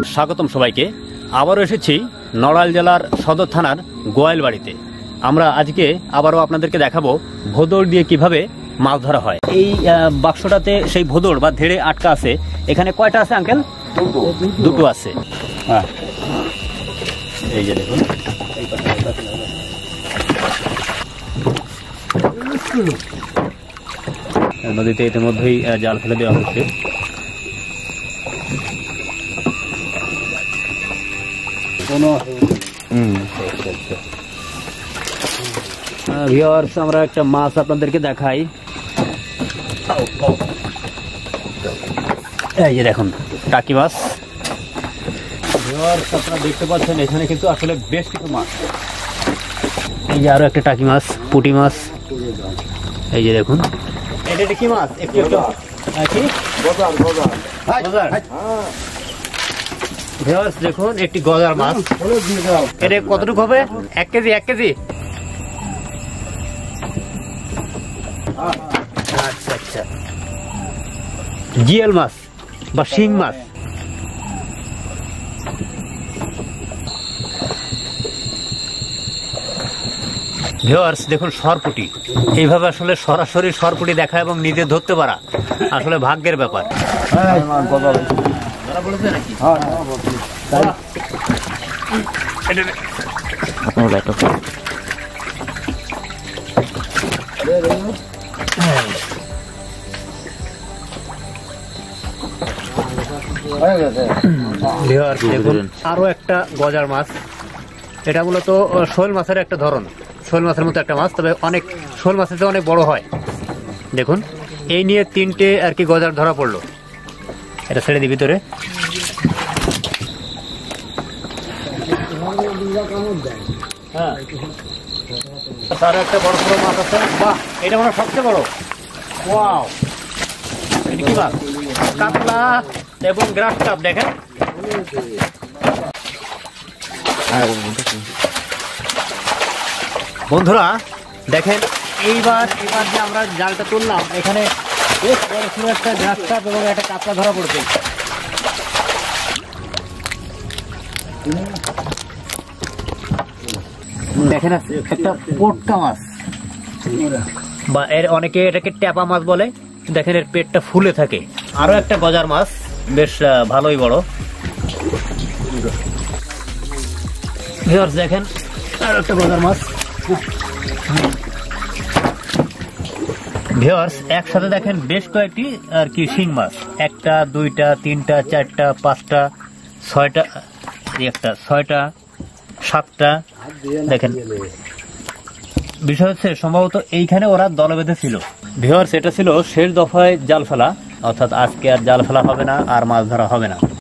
স্বাগতম সবাইকে। আবারও এসেছি নড়াইল জেলার সদর থানার গোয়ালবাড়িতে। আমরা আজকে আবারও আপনাদেরকে দেখাবো ভোদড় দিয়ে কিভাবে মাছ ধরা হয়। এই বাক্সটাতে সেই ভোদড় বা ধেড়ে আটকা আছে। এখানে কয়টা আছে আঙ্কেল? দুটো আছে। হ্যাঁ, এই যে দেখুন, নদীতে ইতিমধ্যেই জাল ফেলে দেওয়া হচ্ছে। ভিউয়ার্স, আমরা একটা মাছ আপনাদেরকে দেখাই। এই যে দেখুন, টাকি মাছ। ভিউয়ার্স, আপনারা দেখতে পাচ্ছেন এখানে কিন্তু আসলে বেশ কিছু মাছ। এই যে আরো একটা টাকি মাছ, পুঁটি মাছ। এই যে দেখুন, এটা কি মাছ? একটু ভিউয়ার্স দেখুন, একটি গজার মাছ। এটা কতটুকু হবে? 1 কেজি? 1 কেজি? আচ্ছা আচ্ছা, জিএল মাছ বা শিং মাছ। ভিউয়ার্স দেখুন, সরপুঁটি। এইভাবে আসলে সরাসরি সরপুঁটি দেখা এবং নিজে ধরতে পারা আসলে ভাগ্যের ব্যাপার। দেখুন আরো একটা গজার মাছ। এটা মূলত শোল মাছের একটা ধরন, শোল মাছের মতো একটা মাছ, তবে অনেক শোল মাছের চেয়ে অনেক বড় হয়। দেখুন, এই নিয়ে 3টে আর কি গজার ধরা পড়লো। এটা ছেড়ে দিই ভিতরে। হ্যাঁ, তার একটা বড় বড় মাছ আছে। বাহ, এটা মনে হয় সবচেয়ে বড়। ওয়াও, এটা কি মাছ? কাতলা এবং গ্রাস কাপ। দেখেন বন্ধুরা, দেখেন এইবার যে আমরা জালটা তুললাম, এখানে বেশ বড় ছিল একটা গ্রাস কাপ এবং একটা কাতলা ধরা পড়ছে। দেখেন একটা পোটকা মাছ, বা এর অনেকে এটাকে ট্যাপা মাছ বলে। দেখেন এর পেটটা ফুলে থাকে। আরো একটা গজার মাছ, বেশ ভালোই বড়। ভিউয়ার্স দেখেন, আরো একটা গজার মাছ। ভিউয়ার্স, একসাথে দেখেন বেশ কয়েকটি আর কি শিং মাছ। 1টা 2টা 3টা 4টা 5টা 6টা, 1টা 6টা 7টা। দেখেন, বিষয় হচ্ছে সম্ভবত এইখানে ওরা দলে বেঁধে ছিল। ভিউয়ার্স, এটা ছিল শেষ দফায় জাল ফেলা, অর্থাৎ আজকে আর জাল ফেলা হবে না, আর মাছ ধরা হবে না।